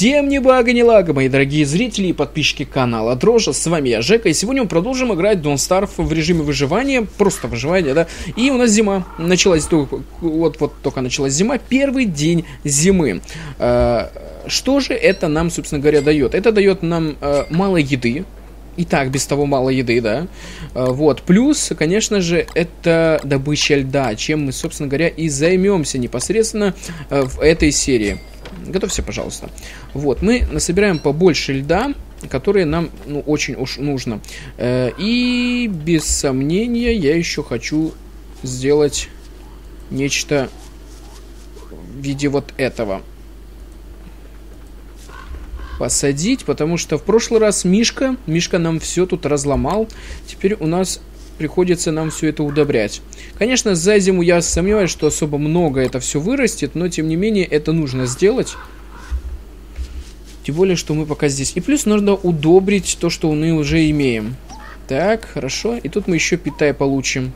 Всем ни бага, ни лага, мои дорогие зрители и подписчики канала Дрожа. С вами я, Жека, и сегодня мы продолжим играть Don't Starve в режиме выживания, просто выживания, да. И у нас зима, началась вот только началась зима, первый день зимы. Что же это нам, собственно говоря, дает? Это дает нам мало еды. И так, без того мало еды, да. Вот. Плюс, конечно же, это добыча льда, чем мы, собственно говоря, и займемся непосредственно в этой серии. Готовься, пожалуйста. Вот, мы насобираем побольше льда, которые нам, очень уж нужно. И, без сомнения, я еще хочу сделать нечто в виде вот этого. Посадить, потому что в прошлый раз Мишка нам все тут разломал. Теперь у нас приходится нам все это удобрять. Конечно, за зиму я сомневаюсь, что особо много это все вырастет, но тем не менее это нужно сделать. Тем более, что мы пока здесь. И плюс нужно удобрить то, что мы уже имеем. Так, хорошо. И тут мы еще питай получим.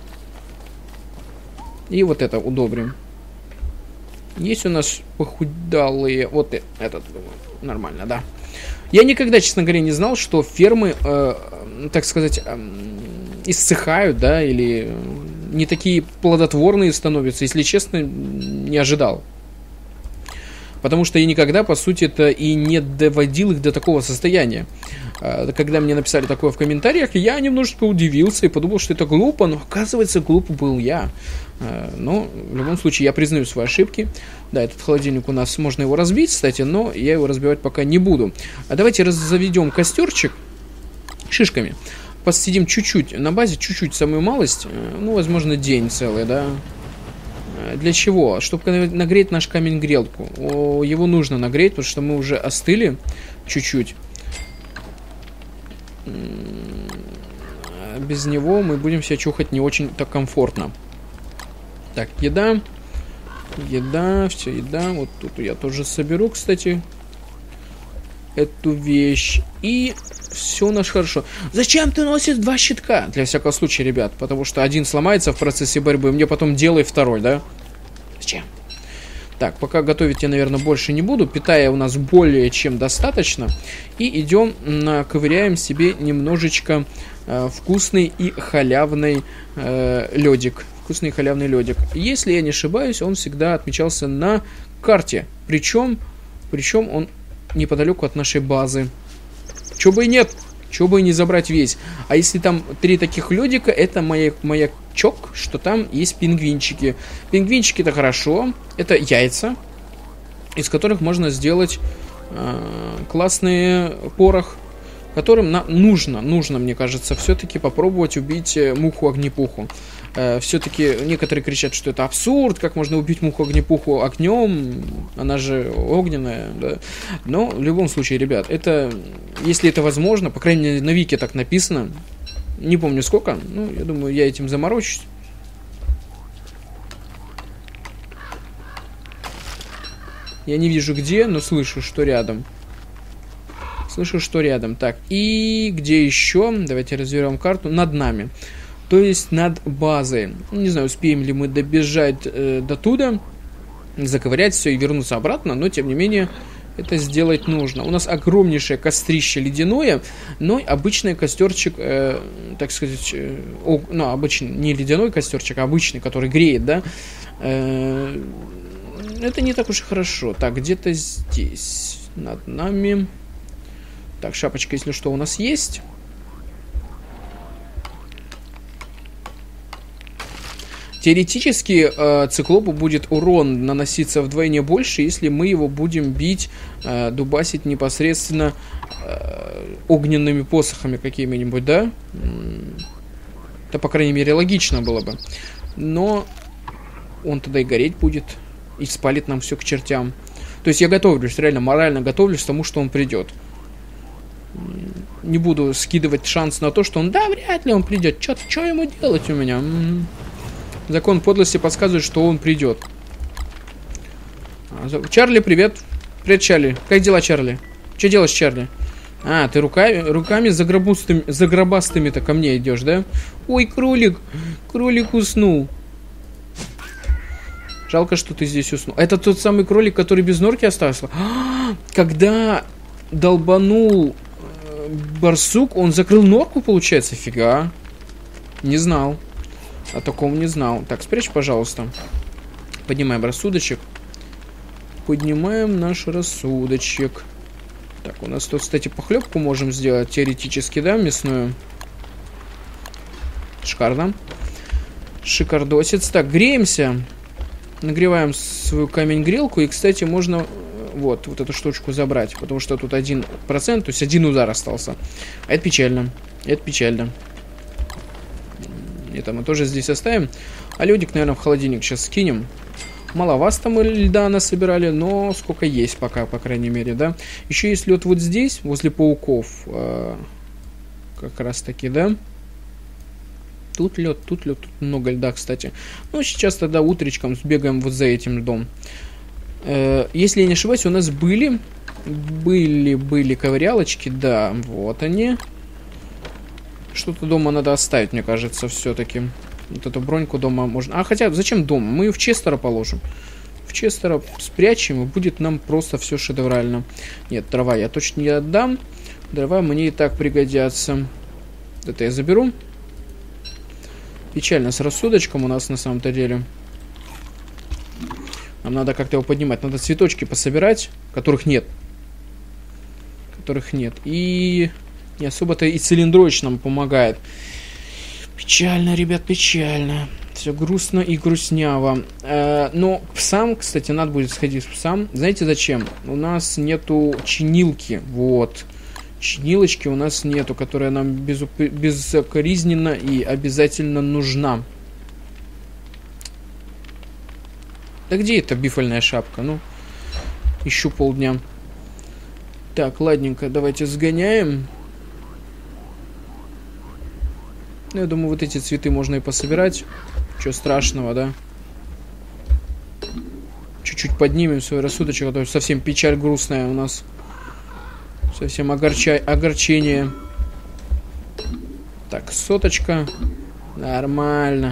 И вот это удобрим. Есть у нас похудалые... Вот этот, думаю, нормально, да. Я никогда, честно говоря, не знал, что фермы, так сказать, иссыхают, да, или не такие плодотворные становятся. Если честно, не ожидал. Потому что я никогда, по сути, это и не доводил их до такого состояния. Когда мне написали такое в комментариях, я немножечко удивился и подумал, что это глупо, но оказывается, глуп был я. Но в любом случае я признаю свои ошибки. Да, этот холодильник у нас, можно его разбить, кстати, но я его разбивать пока не буду. А давайте заведем костерчик шишками. Посидим чуть-чуть на базе, чуть-чуть, самую малость, возможно, день целый, да. Для чего? Чтобы нагреть наш камень-грелку. Его нужно нагреть, потому что мы уже остыли чуть-чуть. Без него мы будем себя чухать не очень так комфортно. Так, еда. Еда, все, еда. Вот тут я тоже соберу, кстати, эту вещь. И все у нас хорошо. Зачем ты носишь два щитка? Для всякого случая, ребят. Потому что один сломается в процессе борьбы, мне потом делай второй, да? Зачем? Так, пока готовить я, наверное, больше не буду. Питая у нас более чем достаточно. И идем, наковыряем себе немножечко вкусный и халявный ледик. Вкусный и халявный ледик. Если я не ошибаюсь, он всегда отмечался на карте. Причем он неподалеку от нашей базы. Чё бы и нет, чё бы и не забрать весь. А если там 3 таких ледика, это маячок, что там есть пингвинчики. Пингвинчики это хорошо, это яйца, из которых можно сделать классный порох, которым нужно, мне кажется, все-таки попробовать убить муху-огнепуху. Все-таки некоторые кричат, что это абсурд, как можно убить муху-огнепуху огнем, она же огненная, да. Но в любом случае, ребят, это, если это возможно, по крайней мере на Вике так написано, не помню сколько, я думаю, я этим заморочусь. Я не вижу где, но слышу, что рядом. Слышу, что рядом. Так, и где еще? Давайте развернем карту. Над нами. То есть над базой. Не знаю, успеем ли мы добежать до туда, заковырять все и вернуться обратно, но тем не менее это сделать нужно. У нас огромнейшее кострище ледяное, но обычный костерчик, так сказать, обычный, не ледяной костерчик, а обычный, который греет, да, это не так уж и хорошо. Так, где-то здесь, над нами. Так, шапочка, если что, у нас есть. Теоретически циклопу будет урон наноситься вдвойне больше, если мы его будем бить, дубасить непосредственно огненными посохами какими-нибудь, да? Это, по крайней мере, логично было бы. Но он тогда и гореть будет, и спалит нам все к чертям. То есть я готовлюсь, реально морально готовлюсь к тому, что он придет. Не буду скидывать шанс на то, что он, да, вряд ли он придет. Что ему делать у меня? Закон подлости подсказывает, что он придет. Чарли, привет. Привет, Чарли. Как дела, Чарли? Что делаешь, Чарли? А, ты руками загробастыми-то ко мне идешь, да? Ой, кролик. Кролик уснул. Жалко, что ты здесь уснул. Это тот самый кролик, который без норки остался? Когда долбанул барсук, он закрыл норку, получается? Фига. Не знал. О таком не знал. Так, спрячь, пожалуйста. Поднимаем рассудочек. Поднимаем наш рассудочек. Так, у нас тут, кстати, похлебку можем сделать. Теоретически, да, мясную. Шикарно. Шикардосец. Так, греемся. Нагреваем свою камень-грелку. И, кстати, можно вот эту штучку забрать. Потому что тут 1%, то есть 1 удар остался. А это печально. Это печально. Это мы тоже здесь оставим. А лёдик, наверное, в холодильник сейчас скинем. Маловато мы льда насобирали, но сколько есть пока, по крайней мере, да. Еще есть лед вот здесь, возле пауков. Как раз таки, да. Тут лед, тут много льда, кстати. Ну, сейчас тогда утречком сбегаем вот за этим льдом. Если я не ошибаюсь, у нас были ковырялочки, да, вот они. Что-то дома надо оставить, мне кажется, все-таки. Вот эту броньку дома можно... А, хотя, зачем дома? Мы ее в Честера положим. В Честера спрячем, и будет нам просто все шедеврально. Нет, дрова я точно не отдам. Дрова мне и так пригодятся. Это я заберу. Печально с рассудочком у нас на самом-то деле. Нам надо как-то его поднимать. Надо цветочки пособирать, которых нет. И не особо-то и цилиндрович нам помогает. Печально, ребят, печально. Все грустно и грустняво. Но псам, кстати, надо будет сходить к псам. Знаете зачем? У нас нету чинилки. Вот. Чинилочки у нас нету, которая нам безукоризненно и обязательно нужна. Да где эта бифольная шапка? Ну, ищу полдня. Так, ладненько, давайте сгоняем. Ну, я думаю, вот эти цветы можно и пособирать. Чего страшного, да? Чуть-чуть поднимем свой рассудочек, а то совсем печаль грустная у нас. Совсем огорчение. Так, соточка. Нормально.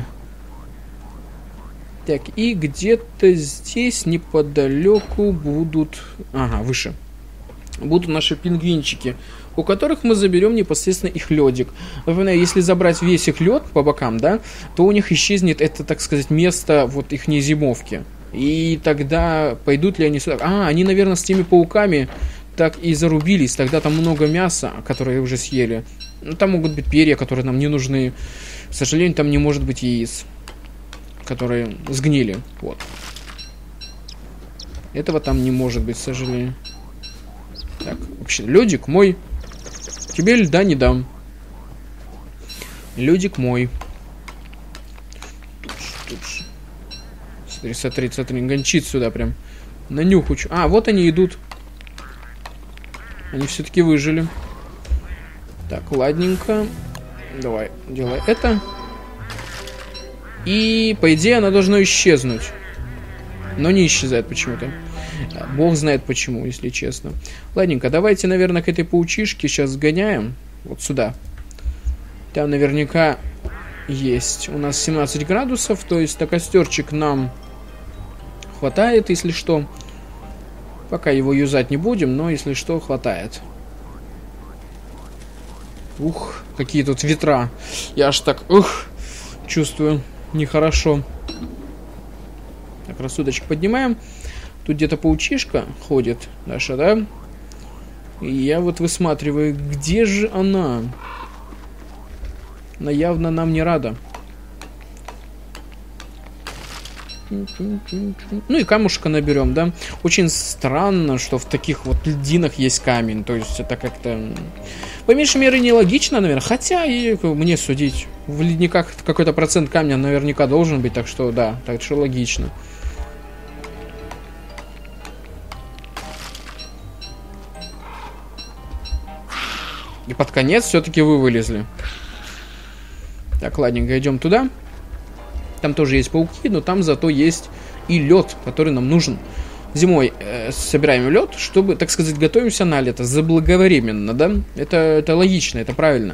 Так, и где-то здесь неподалеку будут... Ага, выше. Будут наши пингвинчики, у которых мы заберем непосредственно их ледик. Напоминаю, если забрать весь их лед по бокам, да, то у них исчезнет это, так сказать, место вот их зимовки. И тогда пойдут ли они сюда? А, они, наверное, с теми пауками так и зарубились. Тогда там много мяса, которое уже съели. Ну, там могут быть перья, которые нам не нужны. К сожалению, там не может быть яиц, которые сгнили. Вот. Этого там не может быть, к сожалению. Так, вообще, лёдик мой. Тебе льда не дам. Лёдик мой. Смотри, гончит сюда прям. На нюхучу. А, вот они идут. Они все-таки выжили. Так, ладненько. Давай, делай это. И, по идее, она должна исчезнуть. Но не исчезает почему-то. Бог знает почему, если честно. Ладненько, давайте, наверное, к этой паучишке сейчас сгоняем. Вот сюда. Там наверняка есть. У нас 17 градусов, то есть на костерчик нам хватает, если что. Пока его юзать не будем, но если что, хватает. Ух, какие тут ветра. Я аж так, чувствую нехорошо. Так, рассудочек поднимаем. Тут где-то паучишка ходит наша, да? И я вот высматриваю, где же она? Она явно нам не рада. Ну и камушка наберем, да? Очень странно, что в таких вот льдинах есть камень. То есть это как-то... По меньшей мере нелогично, наверное. Хотя и мне судить. В ледниках какой-то процент камня наверняка должен быть. Так что да, так что логично. И под конец все-таки вы вылезли. Так, ладненько, идем туда. Там тоже есть пауки, но там зато есть и лед, который нам нужен. Зимой собираем лед, чтобы, так сказать, готовимся на лето заблаговременно, да? Это логично, это правильно.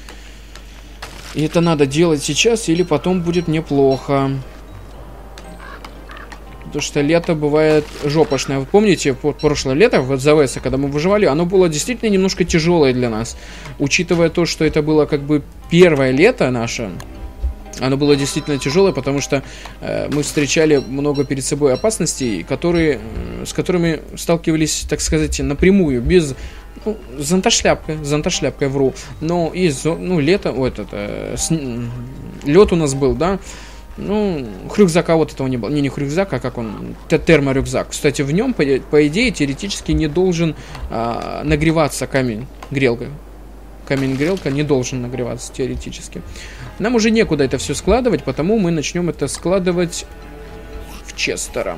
И это надо делать сейчас, или потом будет мне плохо. Потому что лето бывает жопошное. Вы помните, прошлое лето в ЗВС, когда мы выживали, оно было действительно немножко тяжелое для нас. Учитывая то, что это было как бы первое лето наше, оно было действительно тяжелое, потому что мы встречали много перед собой опасностей, с которыми сталкивались, так сказать, напрямую, без... Ну, зонтошляпкой вру. Но лето, лед у нас был, да. Ну, рюкзака вот этого не было. Не рюкзак, а как он? Терморюкзак. Кстати, в нем, по идее, теоретически не должен нагреваться камень-грелка. Камень-грелка не должен нагреваться теоретически. Нам уже некуда это все складывать, потому мы начнем это складывать в Честера.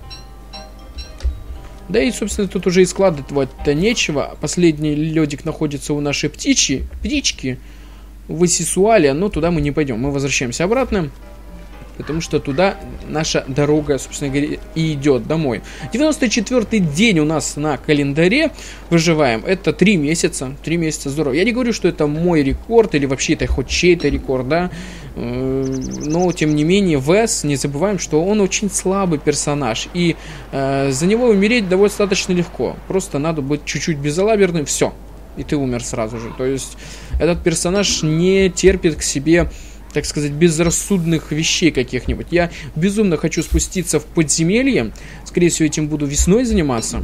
Да и, собственно, тут уже и складывать-то нечего. Последний ледик находится у нашей птички в Исисуале, но туда мы не пойдем. Мы возвращаемся обратно, потому что туда наша дорога, собственно говоря, и идет домой. 94-й день у нас на календаре. Выживаем. Это 3 месяца. 3 месяца здорово. Я не говорю, что это мой рекорд, или вообще это хоть чей-то рекорд, да. Но, тем не менее, Вес, не забываем, что он очень слабый персонаж. И за него умереть достаточно легко. Просто надо быть чуть-чуть безалаберным. Все. И ты умер сразу же. То есть, этот персонаж не терпит к себе, так сказать, безрассудных вещей каких-нибудь. Я безумно хочу спуститься в подземелье. Скорее всего, этим буду весной заниматься.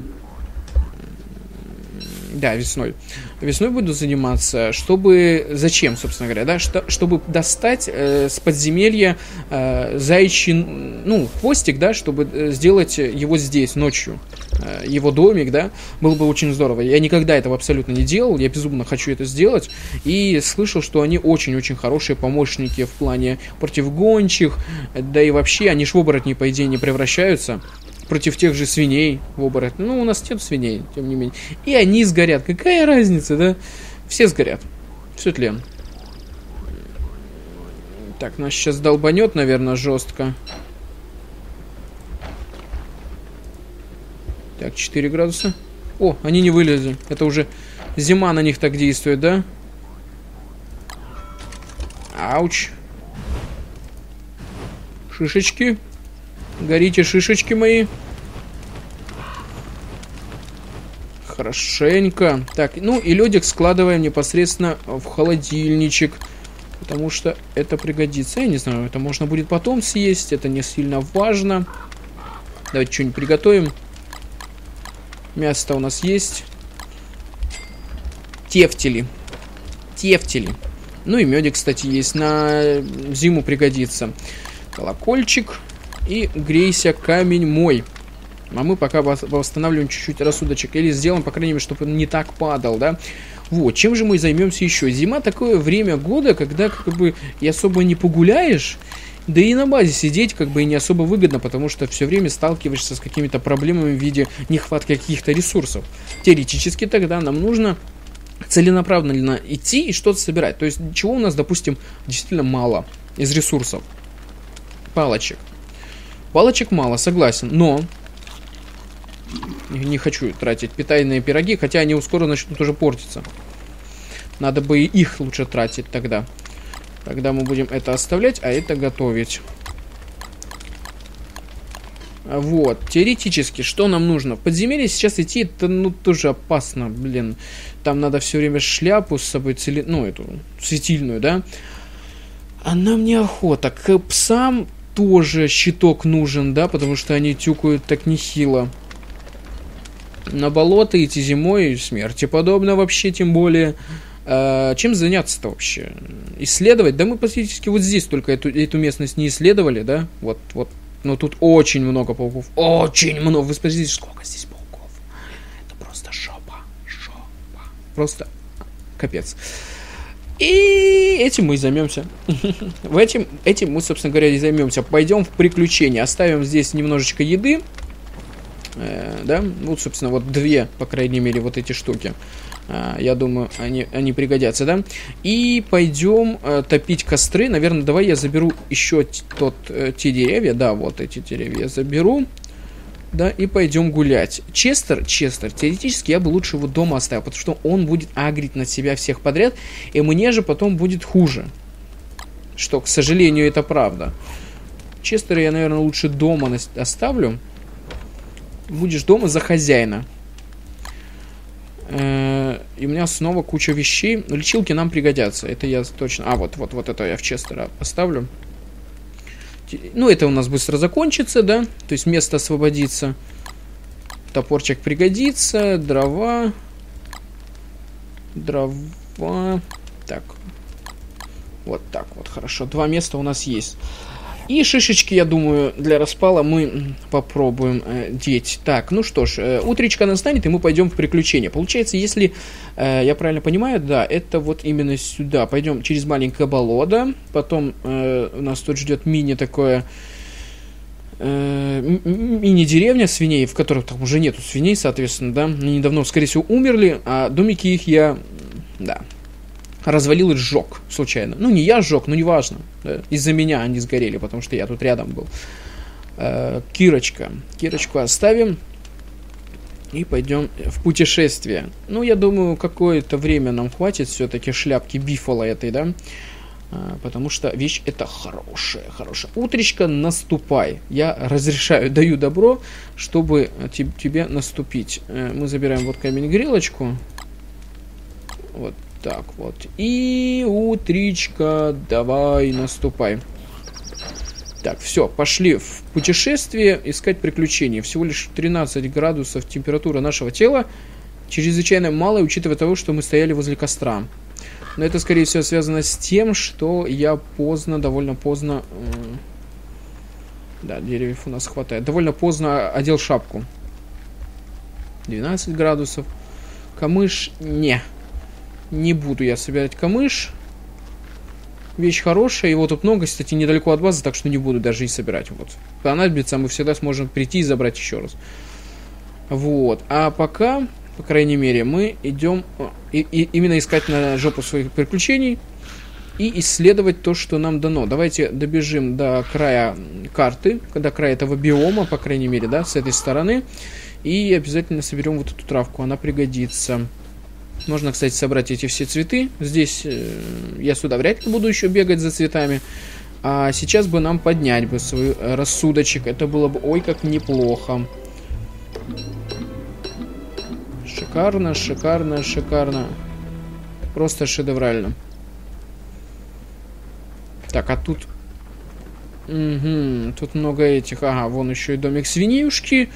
Да, весной. Весной буду заниматься, чтобы... Зачем, собственно говоря, да? Чтобы достать с подземелья заячий, хвостик, да? Чтобы сделать его здесь, ночью. Его домик, да? Было бы очень здорово. Я никогда этого абсолютно не делал. Я безумно хочу это сделать. И слышал, что они очень-очень хорошие помощники в плане против гончих. Да и вообще, они ж в оборотни, по идее, не превращаются. Против тех же свиней в оборотни. Ну, у нас нет свиней, тем не менее. И они сгорят. Какая разница, да? Все сгорят. Все тлен. Так, нас сейчас долбанет, наверное, жестко. Так, 4 градуса. О, они не вылезли. Это уже зима на них так действует, да? Ауч. Шишечки. Горите, шишечки мои. Хорошенько. Так, ну и ледик складываем непосредственно в холодильничек. Потому что это пригодится. Я не знаю, это можно будет потом съесть. Это не сильно важно. Давайте что-нибудь приготовим. Мясо у нас есть. Тефтели. Ну и медик, кстати, есть. На зиму пригодится. Колокольчик. И грейся, камень мой. А мы пока восстанавливаем чуть-чуть рассудочек. Или сделаем, по крайней мере, чтобы он не так падал, да. Вот, чем же мы займемся еще? Зима такое время года, когда как бы и особо не погуляешь. Да и на базе сидеть как бы и не особо выгодно, потому что все время сталкиваешься с какими-то проблемами в виде нехватки каких-то ресурсов. Теоретически тогда нам нужно целенаправленно идти и что-то собирать. То есть, чего у нас, допустим, действительно мало из ресурсов? Палочек. Палочек мало, согласен, но не хочу тратить питательные пироги, хотя они скоро начнут уже портиться. Надо бы их лучше тратить тогда. Тогда мы будем это оставлять, а это готовить. Вот, теоретически, что нам нужно? В подземелье сейчас идти, это, тоже опасно, блин. Там надо все время шляпу с собой, эту, светильную, да? А нам неохота. К псам тоже щиток нужен, да, потому что они тюкают так нехило. На болото идти зимой смерти подобно вообще, тем более. Чем заняться-то вообще? Исследовать? Да мы практически вот здесь только эту местность не исследовали, да? Вот. Но тут очень много пауков. Очень много. Вы смотрите, сколько здесь пауков. Это просто жопа. Просто капец. И этим мы и займемся. Этим мы, собственно говоря, и займемся. Пойдем в приключения. Оставим здесь немножечко еды. Да, собственно, вот 2, по крайней мере, вот эти штуки. Я думаю, они пригодятся, да. И пойдем топить костры. Наверное, давай я заберу еще те деревья. Да, вот эти деревья я заберу. Да, и пойдем гулять. Честер, теоретически я бы лучше его дома оставил, потому что он будет агрить на себя всех подряд, и мне же потом будет хуже. Что, к сожалению, это правда. Честера я, наверное, лучше дома оставлю. Будешь дома за хозяина. И у меня снова куча вещей. Но лечилки нам пригодятся. Это я точно... А, вот это я в Честера поставлю. Ну, это у нас быстро закончится, да? То есть место освободится. Топорчик пригодится. Дрова. Так. Вот так вот, хорошо. 2 места у нас есть. И шишечки, я думаю, для распала мы попробуем деть. Так, ну что ж, утречка настанет, и мы пойдем в приключения. Получается, если я правильно понимаю, да, это вот именно сюда. Пойдем через маленькое болото. Потом у нас тут ждет такое... мини-деревня свиней, в которых там уже нету свиней, соответственно, да. Они недавно, скорее всего, умерли, а домики их я, да, развалил и сжег случайно. Ну, не я сжег, но неважно. Да? Из-за меня они сгорели, потому что я тут рядом был. Кирочка. Кирочку оставим. И пойдем в путешествие. Ну, я думаю, какое-то время нам хватит все-таки шляпки бифола этой, да. Потому что вещь это хорошая. Утречка, наступай. Я разрешаю, даю добро, чтобы тебе наступить. Мы забираем вот камень-грелочку. Вот так вот. И утречка, давай, наступай. Так, все, пошли в путешествие, искать приключения. Всего лишь 13 градусов температура нашего тела. Чрезвычайно мало, учитывая того, что мы стояли возле костра. Но это, скорее всего, связано с тем, что я довольно поздно... Да, деревьев у нас хватает. Довольно поздно одел шапку. 12 градусов. Камыш, не буду я собирать камыш. Вещь хорошая, его тут много, кстати, недалеко от базы, так что не буду даже и собирать. Вот. Понадобится, мы всегда сможем прийти и забрать еще раз. Вот. А пока, по крайней мере, мы идем именно искать на жопу своих приключений и исследовать то, что нам дано. Давайте добежим до края карты, до края этого биома, по крайней мере, да, с этой стороны. И обязательно соберем вот эту травку, она пригодится. Можно, кстати, собрать эти все цветы. Здесь я сюда вряд ли буду еще бегать за цветами. А сейчас бы нам поднять бы свой рассудочек. Это было бы, ой, как неплохо. Шикарно, шикарно, шикарно. Просто шедеврально. Так, а тут... Угу, тут много этих... Ага, вон еще и домик свиньюшки.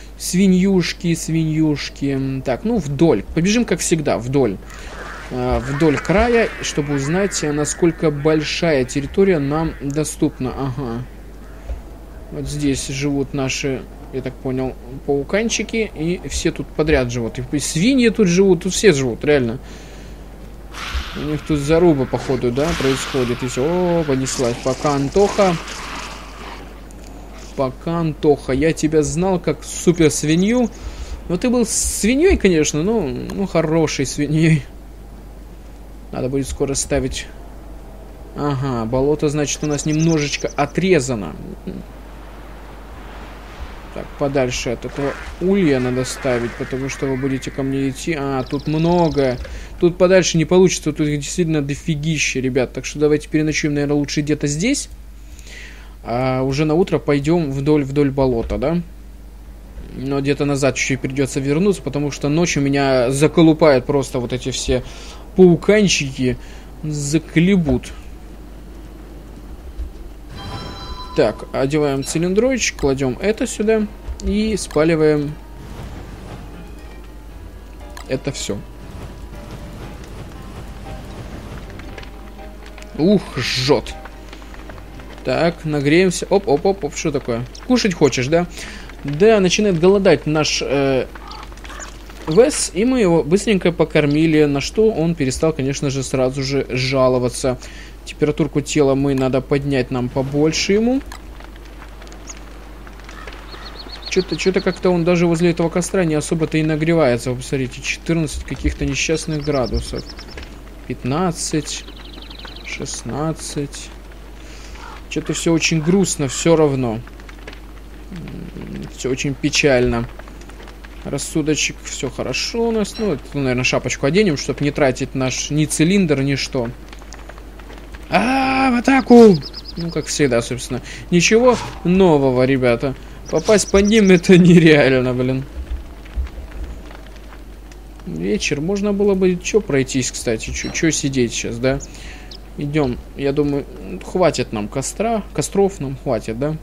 Свиньюшки. Так, ну вдоль. Побежим, как всегда, вдоль. Вдоль края, чтобы узнать, насколько большая территория нам доступна. Ага. Вот здесь живут наши, я так понял, пауканчики. И все тут подряд живут. И свиньи тут живут, тут все живут, реально. У них тут заруба, походу, да, происходит. И все, о, понеслась. Пока, Антоха. Я тебя знал как супер свинью. Но ты был свиньей, конечно, ну хорошей свиньей. Надо будет скоро ставить. Ага, болото, значит, у нас немножечко отрезано. Так, подальше от этого улья надо ставить, потому что вы будете ко мне идти. А, тут много. Тут подальше не получится, тут действительно дофигища, ребят. Так что давайте переночуем, наверное, лучше где-то здесь. А уже на утро пойдем вдоль болота, да? Но где-то назад чуть-чуть придется вернуться, потому что ночью меня заколупают просто вот эти все пауканчики. Заколебут. Так, одеваем цилиндроидчик, кладем это сюда и спаливаем это все. Ух, жжет. Так, нагреемся. Оп, что такое? Кушать хочешь, да? Да, начинает голодать наш Вес, и мы его быстренько покормили, на что он перестал, конечно же, сразу же жаловаться. Температурку тела надо поднять нам побольше ему. Что-то как-то он даже возле этого костра не особо-то и нагревается. Вы посмотрите, 14 каких-то несчастных градусов. 15, 16... Что-то все очень грустно, все равно. Все очень печально. Рассудочек, все хорошо у нас. Ну, это, наверное, шапочку оденем, чтобы не тратить наш ни цилиндр, ни что. В атаку! Ну, как всегда, собственно. Ничего нового, ребята. Попасть по ним это нереально, блин. Вечер. Можно было бы что пройтись, кстати. Что сидеть сейчас, да? Идем. Я думаю, хватит нам костра. Костров нам хватит, да?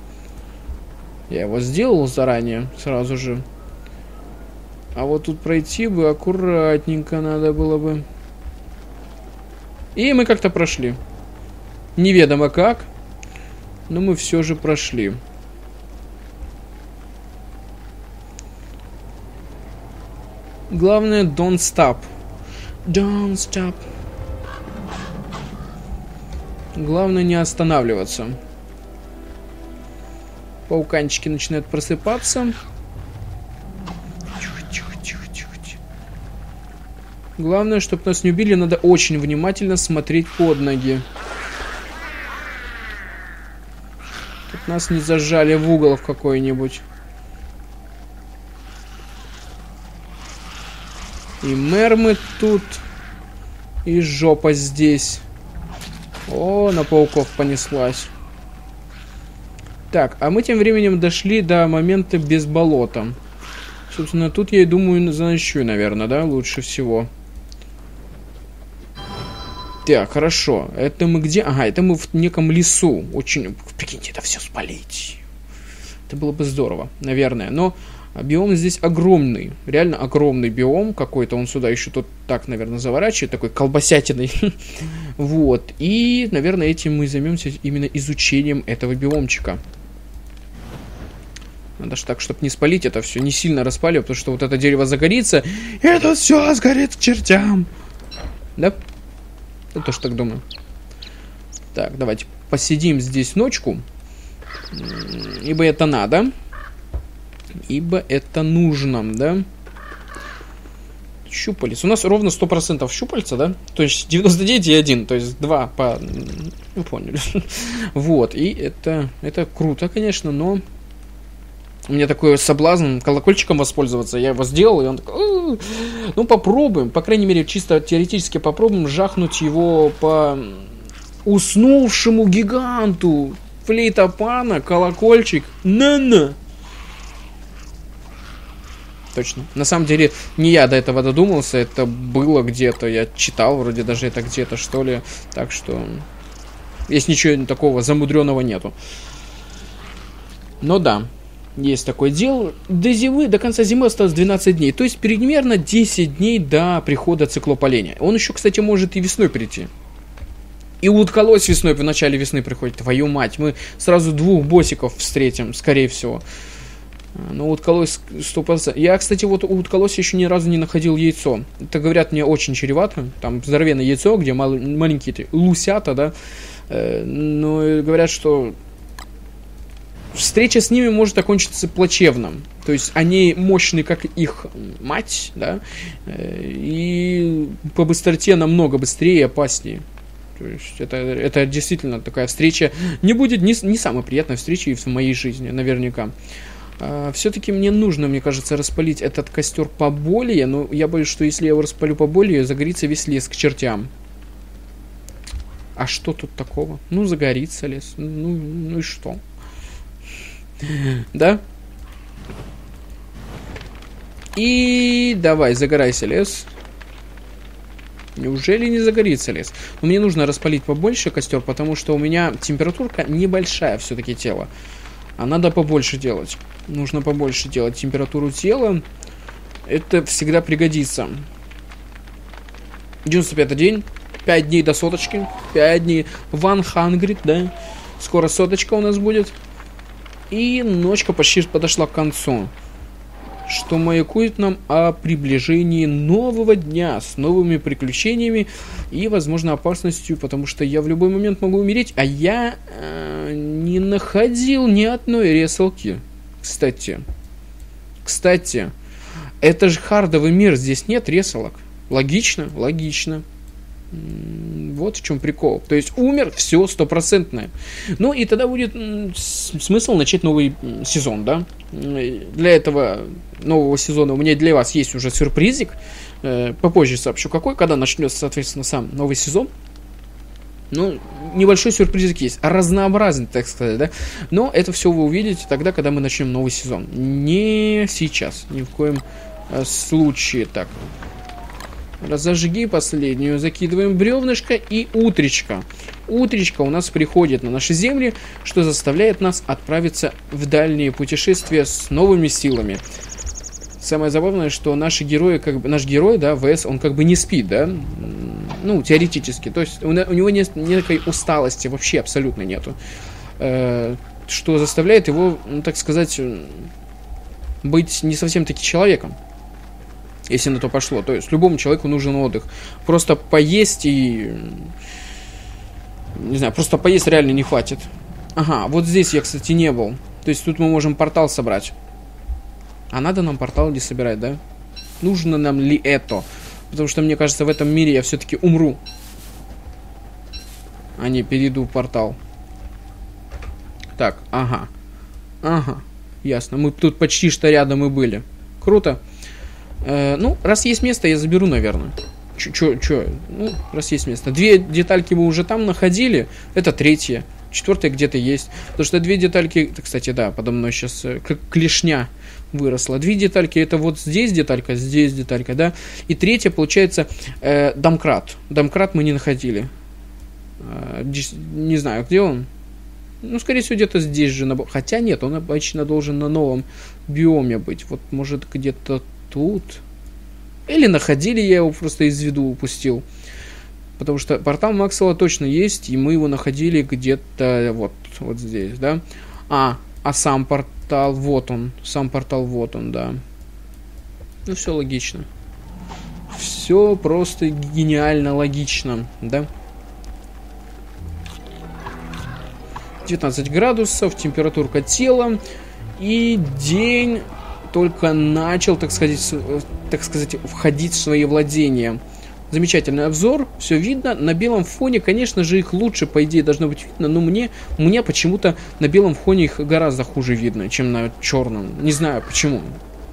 Я его сделал заранее, сразу же. А вот тут пройти бы аккуратненько надо было бы. И мы как-то прошли. Неведомо как, но мы все же прошли. Главное, don't stop. Don't stop. Главное не останавливаться. Пауканчики начинают просыпаться. Главное, чтобы нас не убили, надо очень внимательно смотреть под ноги. Тут нас не зажали в угол в какой-нибудь. И мэр мы тут. И жопа здесь. О, на пауков понеслась. Так, а мы тем временем дошли до момента без болота. Собственно, тут я и думаю, заночую, наверное, да, лучше всего. Так, хорошо. Это мы где? Ага, это мы в неком лесу. Очень... Прикиньте, это все спалить. Это было бы здорово, наверное. Но биом здесь огромный. Реально огромный биом какой-то. Он сюда еще тут так, наверное, заворачивает. Такой колбасятиной. Вот. И, наверное, этим мы займемся именно изучением этого биомчика. Надо же так, чтобы не спалить это все. Не сильно распаливать, потому что вот это дерево загорится. И это все сгорит к чертям. Да? Я тоже так думаю. Так, давайте посидим здесь ночку. Ибо это надо. Ибо это нужно, да? Щупалец. У нас ровно 100% щупальца, да? То есть 99,1. То есть 2 по... Вы поняли. Вот. И это круто, конечно, но... У меня такой соблазн колокольчиком воспользоваться. Я его сделал, и он такой... Ну, попробуем. По крайней мере, чисто теоретически попробуем жахнуть его по уснувшему гиганту. Флейта пана, колокольчик. На-на! Точно. На самом деле, не я до этого додумался. Это было где-то. Я читал вроде даже это где-то, что ли. Так что... Здесь ничего такого замудренного нету. Но да. Есть такое дело. До конца зимы осталось 12 дней. То есть примерно 10 дней до прихода циклополения. Он еще, кстати, может и весной прийти. И утколось весной, в начале весны приходит. Твою мать, мы сразу 2 боссиков встретим, скорее всего. Но утколось 100%. Я, кстати, вот у утколося еще ни разу не находил яйцо. Это, говорят, мне очень чревато. Там здоровенное яйцо, где маленькие лусята, да. Но говорят, что... Встреча с ними может окончиться плачевно. То есть они мощны, как их мать, да, и по быстроте намного быстрее и опаснее. То есть это действительно такая встреча. Не будет не самой приятной встречей в моей жизни, наверняка. Все-таки мне нужно, мне кажется, распалить этот костер поболее, но я боюсь, что если я его распалю поболее, загорится весь лес к чертям. А что тут такого? Ну, загорится лес. Ну и что? Да? И давай, загорайся, лес. Неужели не загорится лес? Но мне нужно распалить побольше костер, потому что у меня температурка небольшая все-таки тела. А надо побольше делать. Нужно побольше делать температуру тела. Это всегда пригодится. 95-й день. 5 дней до соточки. 5 дней. 100, да? Скоро соточка у нас будет. И ночка почти подошла к концу, что маякует нам о приближении нового дня с новыми приключениями и, возможно, опасностью, потому что я в любой момент могу умереть, а я не находил ни одной ресалки. Кстати, это же хардовый мир, здесь нет ресалок. Логично? Логично. Вот в чем прикол. То есть умер, все 100%. Ну и тогда будет смысл начать новый сезон, да? Для этого нового сезона у меня для вас есть уже сюрпризик. Попозже сообщу какой, когда начнется, соответственно, сам новый сезон. Ну, небольшой сюрпризик есть. Разнообразный, так сказать, да. Но это все вы увидите тогда, когда мы начнем новый сезон. Не сейчас. Ни в коем случае. Так. Разожги последнюю. Закидываем бревнышко и утречка. Утречка у нас приходит на наши земли, что заставляет нас отправиться в дальние путешествия с новыми силами. Самое забавное, что наши герои, как бы, наш герой, да, ВС, он как бы не спит, да, ну, теоретически. То есть у него нет никакой усталости, вообще абсолютно нету. Что заставляет его, ну, так сказать, быть не совсем-таки человеком. Если на то пошло. То есть любому человеку нужен отдых. Просто поесть и... Не знаю, просто поесть реально не хватит. Ага, вот здесь я, кстати, не был. То есть тут мы можем портал собрать. А надо нам портал не собирать, да? Нужно нам ли это? Потому что, мне кажется, в этом мире я все-таки умру. А не перейду в портал. Так, ага. Ага, ясно. Мы тут почти что рядом и были. Круто. Ну, раз есть место, я заберу, наверное. Чё? Ну, раз есть место. 2 детальки мы уже там находили. Это 3-я. 4-я где-то есть. Потому что 2 детальки... Кстати, да, подо мной сейчас клешня выросла. 2 детальки, это вот здесь деталька, да. И 3-я, получается, домкрат. Домкрат мы не находили. Не знаю, где он. Ну, скорее всего, где-то здесь же. Хотя нет, он обычно должен на новом биоме быть. Вот, может, где-то тут. Или находили, я его просто из виду упустил. Потому что портал Максвелла точно есть, и мы его находили где-то вот здесь, да. А сам портал, вот он. Сам портал, вот он, да. Ну, все логично. Все просто гениально логично, да. 19 градусов, температурка тела. И день только начал, так сказать, входить в свои владения. Замечательный обзор, все видно. На белом фоне, конечно же, их лучше, по идее, должно быть видно, но мне почему-то на белом фоне их гораздо хуже видно, чем на черном. Не знаю почему.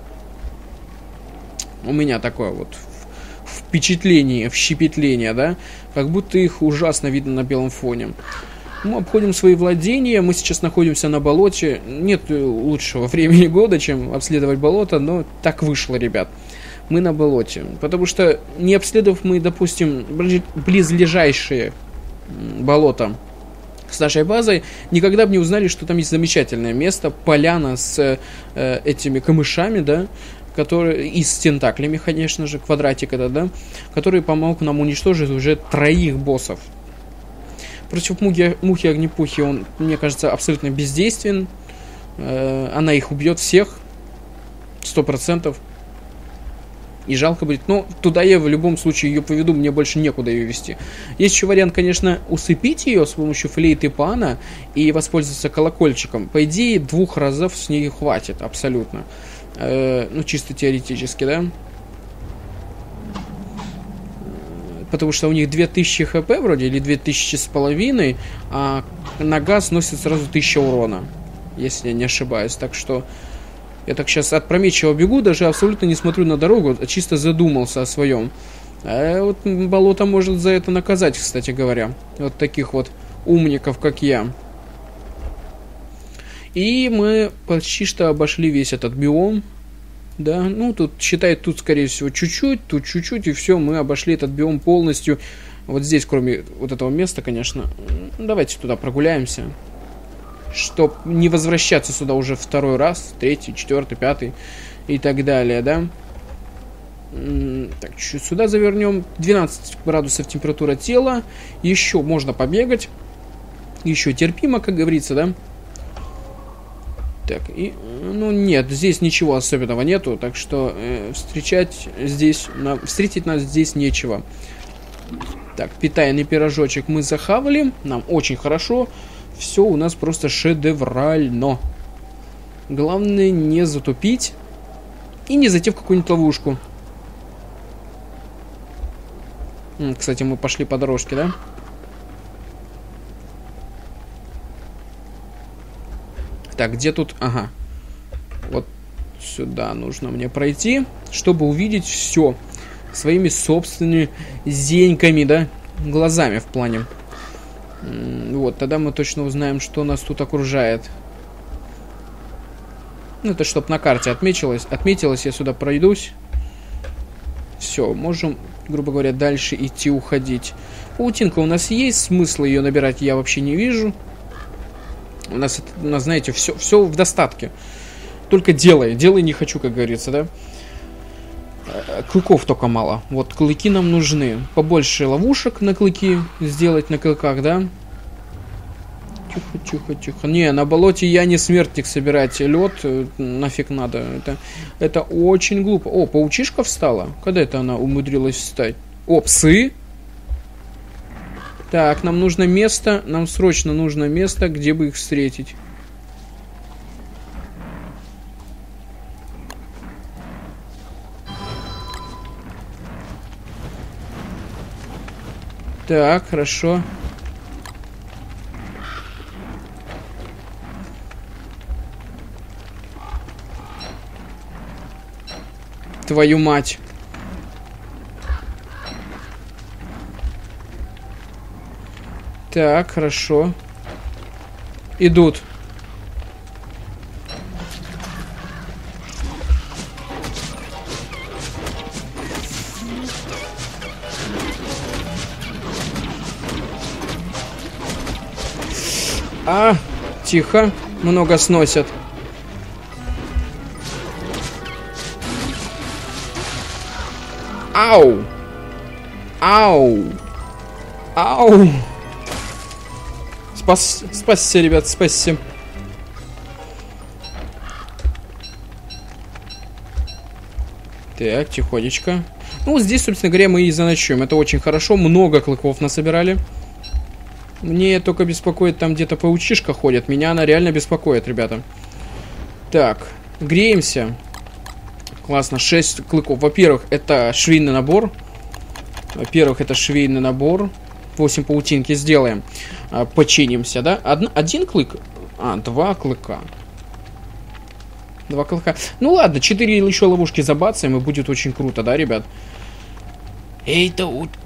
У меня такое вот впечатление, да? Как будто их ужасно видно на белом фоне. Мы обходим свои владения, мы сейчас находимся на болоте. Нет лучшего времени года, чем обследовать болото, но так вышло, ребят. Мы на болоте. Потому что, не обследовав мы, допустим, близлежащие болота с нашей базой, никогда бы не узнали, что там есть замечательное место, поляна с этими камышами, да, которые, и с тентаклями, конечно же, квадратика, да, которые помогут нам уничтожить уже 3 боссов. Против мухи-огнепухи он, мне кажется, абсолютно бездействен. Она их убьет всех. 100%. И жалко будет. Но туда я в любом случае ее поведу. Мне больше некуда ее вести. Есть еще вариант, конечно, усыпить ее с помощью флейты пана и воспользоваться колокольчиком. По идее, 2 разов с нее хватит. Абсолютно. Ну, чисто теоретически, да? Потому что у них 2000 хп вроде, или 2500, а нога сносит сразу 1000 урона, если я не ошибаюсь. Так что я так сейчас опрометчиво бегу, даже абсолютно не смотрю на дорогу, а чисто задумался о своем. А вот болото может за это наказать, кстати говоря. Вот таких вот умников, как я. И мы почти что обошли весь этот биом. Да, ну тут, считай, тут скорее всего чуть-чуть, тут чуть-чуть, и все, мы обошли этот биом полностью. Вот здесь, кроме вот этого места, конечно. Давайте туда прогуляемся. Чтоб не возвращаться сюда уже 2-й раз, 3-й, 4-й, 5-й и так далее, да. Так, чуть сюда завернем. 12 градусов температура тела. Еще можно побегать. Еще терпимо, как говорится, да. Так, и, ну нет, здесь ничего особенного нету, так что встретить нас здесь нечего. Так, питайный пирожочек мы захавали, нам очень хорошо, все у нас просто шедеврально. Главное не затупить и не зайти в какую-нибудь ловушку. Кстати, мы пошли по дорожке, да? Так, где тут? Ага. Вот сюда нужно мне пройти, чтобы увидеть все своими собственными зеньками, да? Глазами в плане. Вот, тогда мы точно узнаем, что нас тут окружает. Ну, это чтоб на карте отметилось, я сюда пройдусь. Все, можем, грубо говоря, дальше идти, уходить. Паутинка у нас есть, смысла ее набирать я вообще не вижу. У нас, знаете, все в достатке. Только делай не хочу, как говорится, да? Клыков только мало. Вот, клыки нам нужны. Побольше ловушек на клыки сделать на клыках, да? Тихо. Не, на болоте я не смертник собирать лед. Нафиг надо. Это очень глупо. О, паучишка встала. Когда это она умудрилась встать? О, псы. Так, нам нужно место. Нам срочно нужно место, где бы их встретить. Так, хорошо. Твою мать. Так, хорошо. Идут. Тихо. Много сносят. Ау! Ау! Ау! Спасибо, ребят, спасибо. Так, тихонечко. Ну, вот здесь, собственно говоря, мы и заночуем. Это очень хорошо. Много клыков насобирали. Мне только беспокоит, там где-то паучишка ходит. Меня она реально беспокоит, ребята. Так, греемся. Классно, 6 клыков. Во-первых, это швейный набор. 8 паутинки сделаем. Починимся, да? Один клык? 2 клыка. 2 клыка. Ну ладно, 4 еще ловушки забацаем, и будет очень круто, да, ребят? Это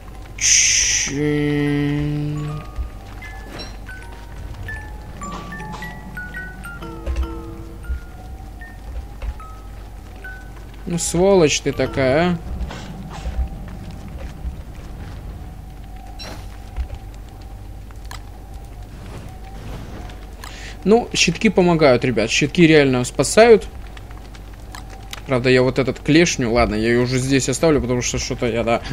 очень... Ну, сволочь ты такая, а. Ну, щитки помогают, ребят. Щитки реально спасают. Правда, я вот этот клешню... Ладно, я ее уже здесь оставлю, потому что что-то я, да...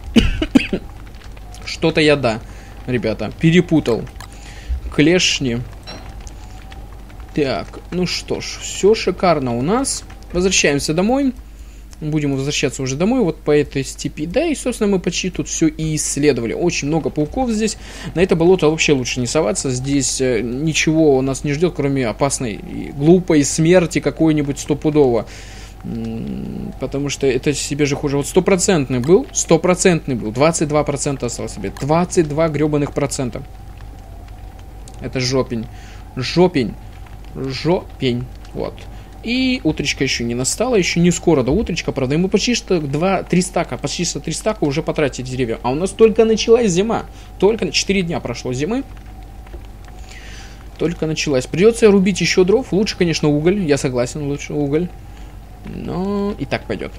Что-то я, да, ребята, перепутал. Клешни. Так, ну что ж, все шикарно у нас. Возвращаемся домой. Будем возвращаться уже домой, вот по этой степи. Да, и, собственно, мы почти тут все и исследовали. Очень много пауков здесь. На это болото вообще лучше не соваться. Здесь ничего у нас не ждет, кроме опасной и глупой смерти какой-нибудь стопудово. Потому что это себе же хуже. Вот 100% был, 22% осталось себе. 22 гребаных процента. Это жопень. Жопень. Вот. И утречка еще не настала, еще не скоро до утречка, правда, и мы почти что 3 стака уже потратили деревья. А у нас только началась зима. Только 4 дня прошло зимы. Только началась. Придется рубить еще дров. Лучше, конечно, уголь. Я согласен, лучше уголь. Но и так пойдет.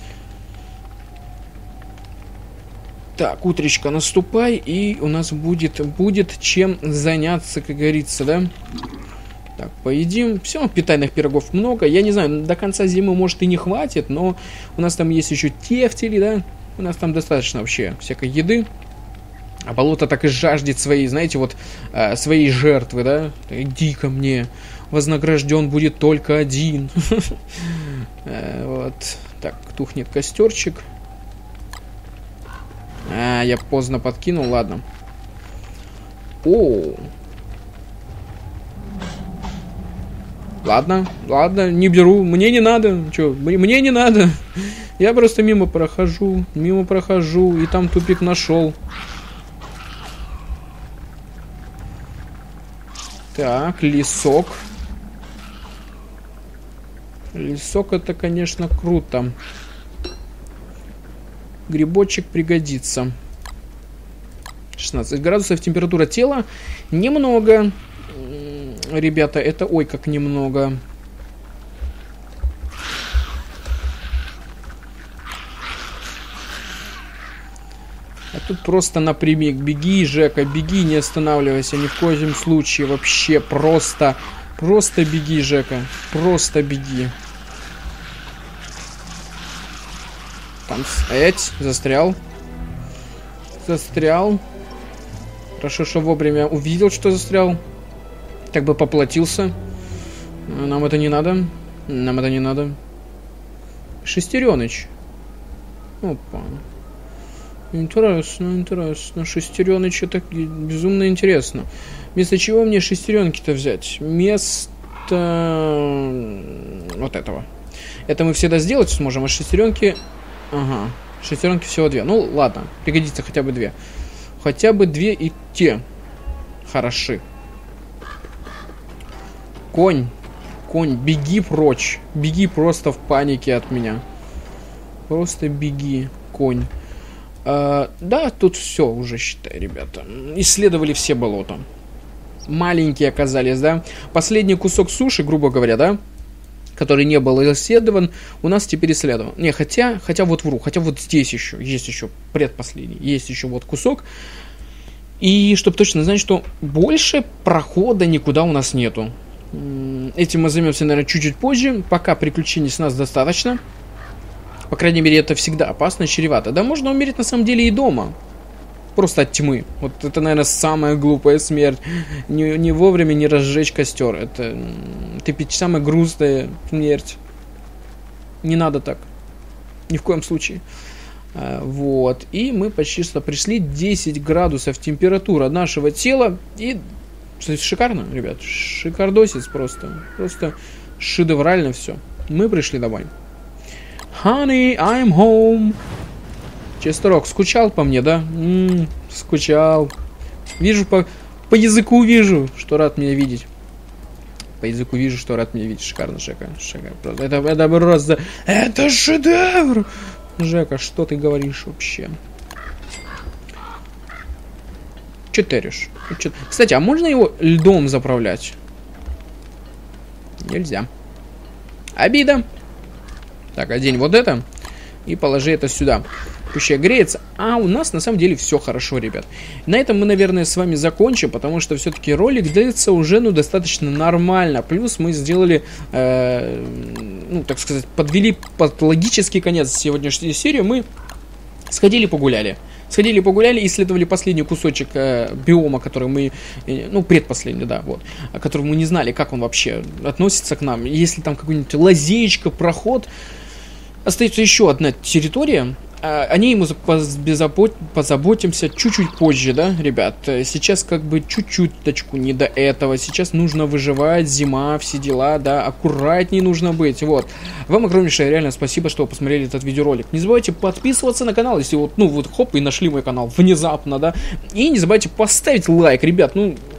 Так, утречка, наступай, и у нас будет чем заняться, как говорится, да? Так, поедим. Все, питательных пирогов много. Я не знаю, до конца зимы, может, и не хватит, но у нас там есть еще тефтели, да? У нас там достаточно вообще всякой еды. А болото так и жаждет своей, знаете, вот, своей жертвы, да? Иди ко мне. Вознагражден будет только один. Вот. Так, тухнет костерчик. Я поздно подкинул, ладно. О. Ладно, не беру. Мне не надо. Чё, мне не надо. Я просто мимо прохожу, и там тупик нашел. Так, лесок. Лесок это, конечно, круто. Грибочек пригодится. 16 градусов температура тела. Немного. Ребята, это ой, как немного. А тут просто напрямик. Беги, Жека, беги, не останавливайся ни в коем случае. Вообще просто беги, Жека. Просто беги. Там, застрял. Застрял. Хорошо, что вовремя увидел, что застрял. Так бы поплатился. Нам это не надо. Нам это не надо. Шестерёныч. Опа. Интересно, интересно. Шестерёныч, это безумно интересно. Вместо чего мне шестеренки-то взять? Вместо вот этого. Это мы всегда сделать сможем, а шестеренки... Ага. Шестеренки всего 2. Ну, ладно. Пригодится хотя бы 2. Хотя бы 2 и те. Хороши. Конь. Конь, беги прочь. Беги просто в панике от меня. Просто беги, конь. Да, тут все уже, считай, ребята. Исследовали все болота. Маленькие оказались, да. Последний кусок суши, грубо говоря, да, который не был исследован, у нас теперь исследован. Не, хотя вот вру, хотя вот здесь еще, есть еще предпоследний, есть еще вот кусок. И чтобы точно знать, что больше прохода никуда у нас нету. Этим мы займемся, наверное, чуть-чуть позже. Пока приключений с нас достаточно. По крайней мере, это всегда опасно и чревато. Да можно умереть на самом деле и дома. Просто от тьмы. Вот это, наверное, самая глупая смерть. Не вовремя не разжечь костер. Это самая грустная смерть. Не надо так. Ни в коем случае. Вот. И мы почти что пришли. 10 градусов температура нашего тела. И шикарно, ребят. Шикардосец просто. Просто шедеврально все. Мы пришли домой. Honey, I'm home. Честерок, скучал по мне, да? Скучал. Вижу по языку вижу, что рад меня видеть. По языку вижу, что рад меня видеть. Шикарно, Жека. Шикарно. Это просто... Это шедевр! Жека, что ты говоришь вообще? Че теришь? Кстати, а можно его льдом заправлять? Нельзя. Обида. Так, одень вот это и положи это сюда. Пусть греется. А у нас на самом деле все хорошо, ребят. На этом мы, наверное, с вами закончим, потому что все-таки ролик длится уже, достаточно нормально. Плюс мы сделали, так сказать, подвели под логический конец сегодняшней серии. Мы сходили погуляли. Исследовали последний кусочек биома, который мы, предпоследний, да, вот, о котором мы не знали, как он вообще относится к нам. Если там какая-нибудь лазеечка, проход, остается еще одна территория. О ней мы позаботимся чуть-чуть позже, да, ребят. Сейчас как бы чуть-чуточку не до этого. Сейчас нужно выживать, зима, все дела, да, аккуратнее нужно быть, вот. Вам огромнейшее реально спасибо, что вы посмотрели этот видеоролик. Не забывайте подписываться на канал, если вот, хоп, и нашли мой канал внезапно, да. И не забывайте поставить лайк, ребят,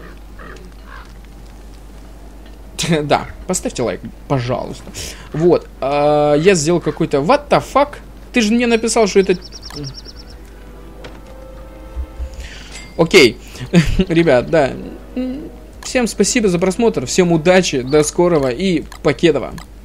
да, поставьте лайк, пожалуйста. Вот, я сделал какой-то what the fuck. Ты же мне написал, что это... Окей. Ребят, да. Всем спасибо за просмотр. Всем удачи. До скорого. И покедова.